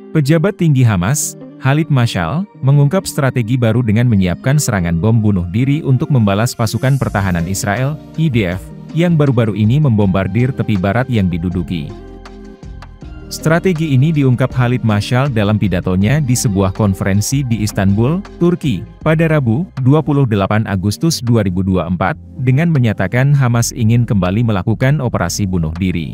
Pejabat tinggi Hamas, Khalid Mashal, mengungkap strategi baru dengan menyiapkan serangan bom bunuh diri untuk membalas pasukan pertahanan Israel, IDF, yang baru-baru ini membombardir tepi barat yang diduduki. Strategi ini diungkap Khalid Mashal dalam pidatonya di sebuah konferensi di Istanbul, Turki, pada Rabu, 28 Agustus 2024, dengan menyatakan Hamas ingin kembali melakukan operasi bunuh diri.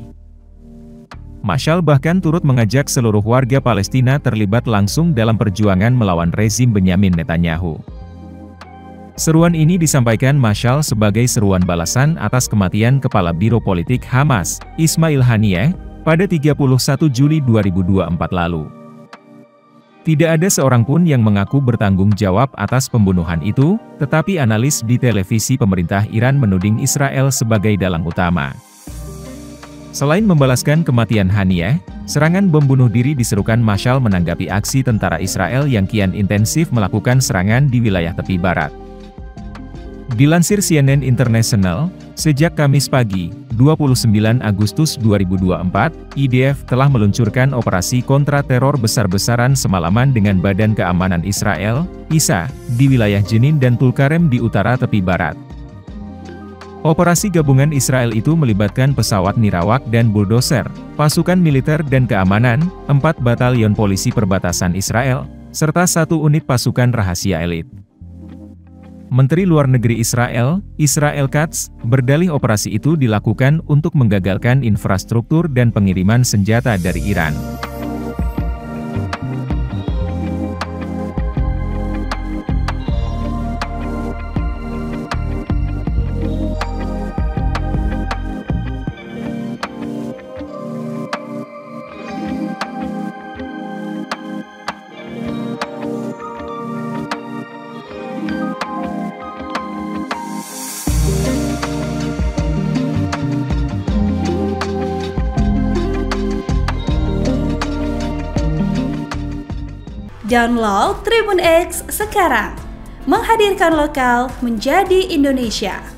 Mashal bahkan turut mengajak seluruh warga Palestina terlibat langsung dalam perjuangan melawan rezim Benyamin Netanyahu. Seruan ini disampaikan Mashal sebagai seruan balasan atas kematian Kepala Biro Politik Hamas, Ismail Haniyeh, pada 31 Juli 2024 lalu. Tidak ada seorang pun yang mengaku bertanggung jawab atas pembunuhan itu, tetapi analis di televisi pemerintah Iran menuding Israel sebagai dalang utama. Selain membalaskan kematian Haniyeh, serangan bom bunuh diri diserukan Mashal menanggapi aksi tentara Israel yang kian intensif melakukan serangan di wilayah tepi barat. Dilansir CNN International, sejak Kamis pagi, 29 Agustus 2024, IDF telah meluncurkan operasi kontra-teror besar-besaran semalaman dengan Badan Keamanan Israel, ISA, di wilayah Jenin dan Tulkarem di utara tepi barat. Operasi gabungan Israel itu melibatkan pesawat nirawak dan buldoser, pasukan militer dan keamanan, 4 batalion polisi perbatasan Israel, serta 1 unit pasukan rahasia elit. Menteri Luar Negeri Israel, Israel Katz, berdalih operasi itu dilakukan untuk menggagalkan infrastruktur dan pengiriman senjata dari Iran. Download Tribun X sekarang, menghadirkan lokal menjadi Indonesia.